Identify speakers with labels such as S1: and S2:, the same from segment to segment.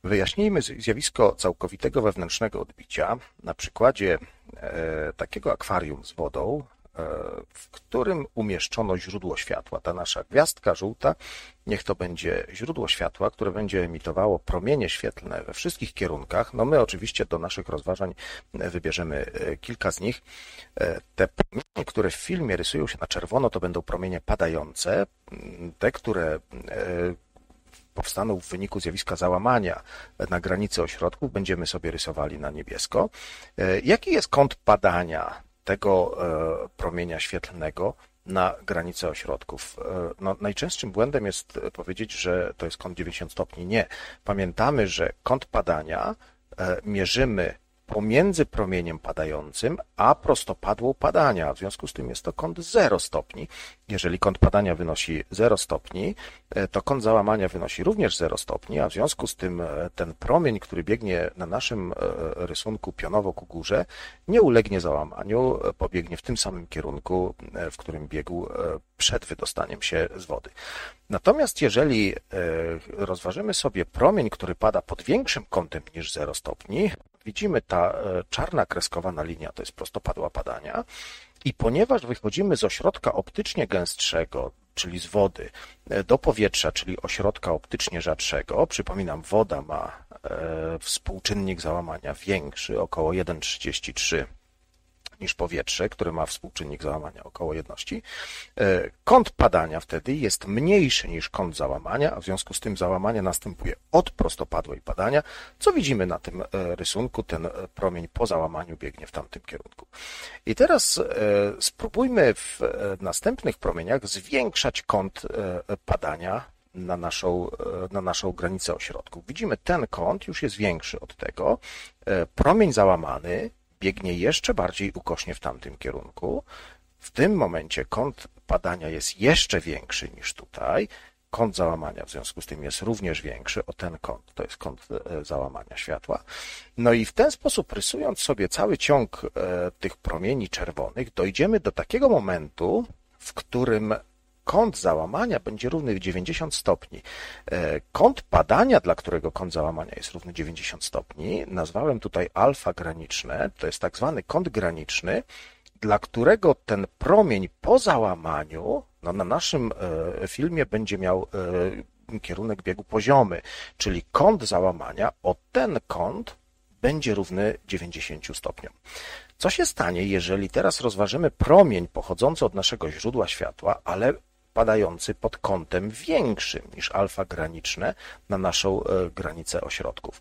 S1: Wyjaśnijmy zjawisko całkowitego wewnętrznego odbicia na przykładzie takiego akwarium z wodą, w którym umieszczono źródło światła. Ta nasza gwiazdka żółta, niech to będzie źródło światła, które będzie emitowało promienie świetlne we wszystkich kierunkach. No my oczywiście do naszych rozważań wybierzemy kilka z nich. Te promienie, które w filmie rysują się na czerwono, to będą promienie padające. Te, które powstaną w wyniku zjawiska załamania na granicy ośrodków, będziemy sobie rysowali na niebiesko. Jaki jest kąt padania tego promienia świetlnego na granicę ośrodków? No, najczęstszym błędem jest powiedzieć, że to jest kąt 90 stopni. Nie. Pamiętamy, że kąt padania mierzymy pomiędzy promieniem padającym a prostopadłą padania. W związku z tym jest to kąt 0 stopni. Jeżeli kąt padania wynosi 0 stopni, to kąt załamania wynosi również 0 stopni, a w związku z tym ten promień, który biegnie na naszym rysunku pionowo ku górze, nie ulegnie załamaniu, pobiegnie w tym samym kierunku, w którym biegł przed wydostaniem się z wody. Natomiast jeżeli rozważymy sobie promień, który pada pod większym kątem niż 0 stopni, widzimy ta czarna kreskowana linia, to jest prostopadła padania i ponieważ wychodzimy z ośrodka optycznie gęstszego, czyli z wody, do powietrza, czyli ośrodka optycznie rzadszego, przypominam, woda ma współczynnik załamania większy, około 1,33 niż powietrze, które ma współczynnik załamania około jedności. Kąt padania wtedy jest mniejszy niż kąt załamania, a w związku z tym załamanie następuje od prostopadłej padania. Co widzimy na tym rysunku? Ten promień po załamaniu biegnie w tamtym kierunku. I teraz spróbujmy w następnych promieniach zwiększać kąt padania na naszą granicę ośrodków. Widzimy, ten kąt już jest większy od tego. Promień załamany biegnie jeszcze bardziej ukośnie w tamtym kierunku. W tym momencie kąt padania jest jeszcze większy niż tutaj. Kąt załamania w związku z tym jest również większy o ten kąt. To jest kąt załamania światła. No i w ten sposób, rysując sobie cały ciąg tych promieni czerwonych, dojdziemy do takiego momentu, w którym kąt załamania będzie równy 90 stopni. Kąt padania, dla którego kąt załamania jest równy 90 stopni, nazwałem tutaj alfa graniczne. To jest tak zwany kąt graniczny, dla którego ten promień po załamaniu, no na naszym filmie będzie miał kierunek biegu poziomy, czyli kąt załamania o ten kąt będzie równy 90 stopniom. Co się stanie, jeżeli teraz rozważymy promień pochodzący od naszego źródła światła, ale padający pod kątem większym niż alfa graniczne na naszą granicę ośrodków?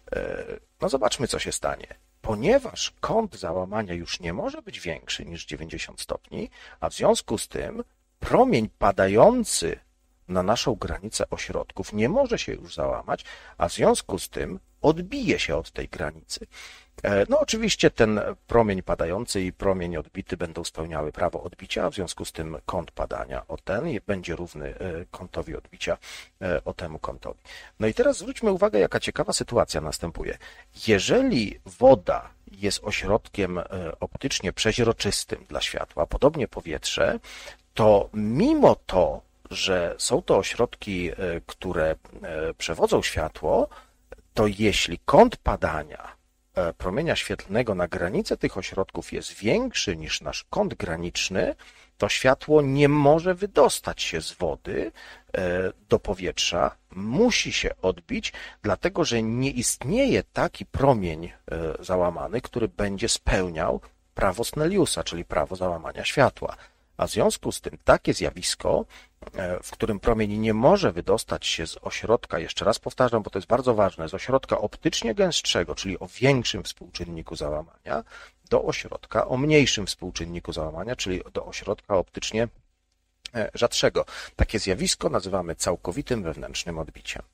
S1: No zobaczmy, co się stanie. Ponieważ kąt załamania już nie może być większy niż 90 stopni, a w związku z tym promień padający na naszą granicę ośrodków nie może się już załamać, a w związku z tym odbije się od tej granicy. No oczywiście ten promień padający i promień odbity będą spełniały prawo odbicia, a w związku z tym kąt padania o ten będzie równy kątowi odbicia o temu kątowi. No i teraz zwróćmy uwagę, jaka ciekawa sytuacja następuje. Jeżeli woda jest ośrodkiem optycznie przeźroczystym dla światła, podobnie powietrze, to mimo to, że są to ośrodki, które przewodzą światło, to jeśli kąt padania promienia świetlnego na granicę tych ośrodków jest większy niż nasz kąt graniczny, to światło nie może wydostać się z wody do powietrza, musi się odbić, dlatego że nie istnieje taki promień załamany, który będzie spełniał prawo Snelliusa, czyli prawo załamania światła. A w związku z tym takie zjawisko, w którym promień nie może wydostać się z ośrodka, jeszcze raz powtarzam, bo to jest bardzo ważne, z ośrodka optycznie gęstszego, czyli o większym współczynniku załamania, do ośrodka o mniejszym współczynniku załamania, czyli do ośrodka optycznie rzadszego. Takie zjawisko nazywamy całkowitym wewnętrznym odbiciem.